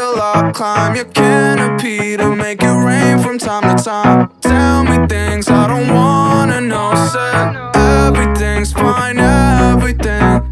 till I climb your canopy to make it rain from time to time. Tell me things I don't wanna know. Say everything's fine, everything.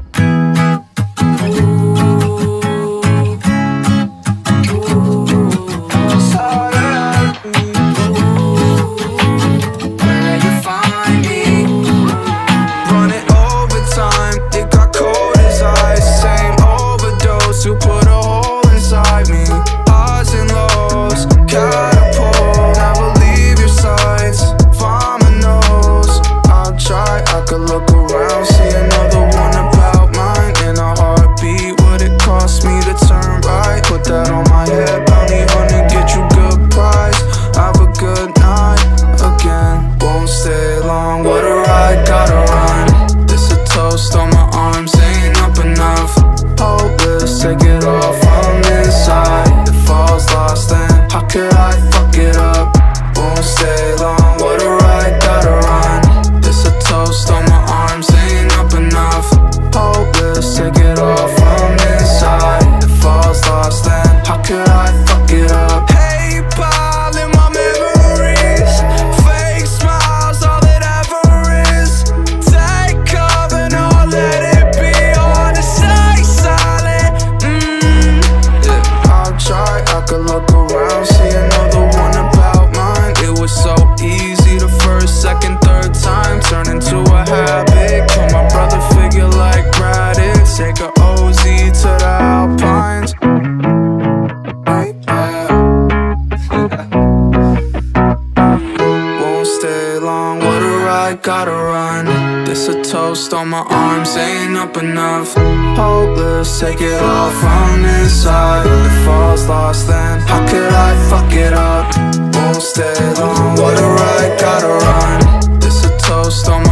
To put a hole inside me, highs and lows, catapult, never leave your sights. Farmer knows, I'll try, I could look around, see another one about mine. In a heartbeat, what it cost me to turn right? Put that on my head, bounty hunter, get you good price. Have a good night, again, won't stay long. What a ride, gotta run. This a toast on my arms, ain't up enough. Hopeless, take it all from inside. It falls lost, then how could I fuck it up? Won't stay long, what a ride, gotta run. This a toast on my arms, ain't up enough. Hopeless, take it all from inside. It falls lost, then how could I fuck it up? Hey, pal, in my memories, fake smiles, all that ever is. Take cover, no, let it be. I could look around, see another one about mine. It was so easy the first, second, third time. Turn into a habit, kill my brother figure like Raditz. Take a OZ to the Alpines. Won't stay long, what a ride, gotta run. This a toast on my arms, ain't up enough. Hopeless, take it all from inside. It falls lost, then how could I fuck it up? Won't stay long, what a ride, gotta run. This a toast on